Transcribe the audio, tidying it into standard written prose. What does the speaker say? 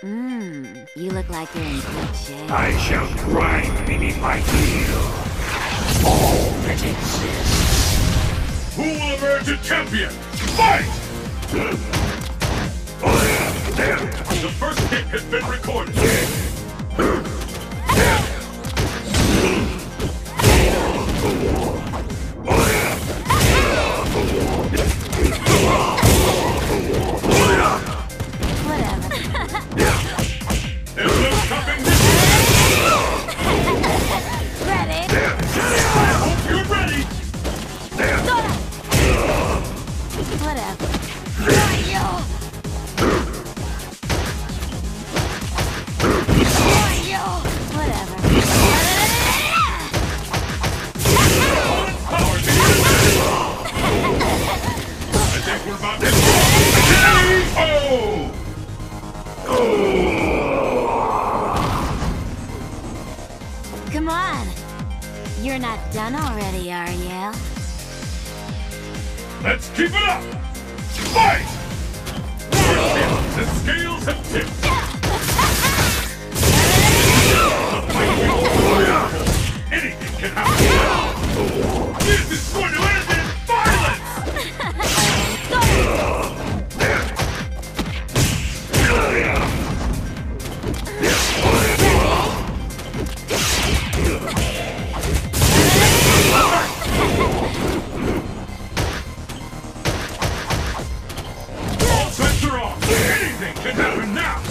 You look like you're in good shape. I shall grind beneath my heel all that exists. Who will emerge a champion? Fight! The first hit has been recorded. Come on. You're not done already, are you? Let's keep it up! Fight! The scales have tipped. Anything can happen. This is going to end in violence! All sets are off. Anything can happen now.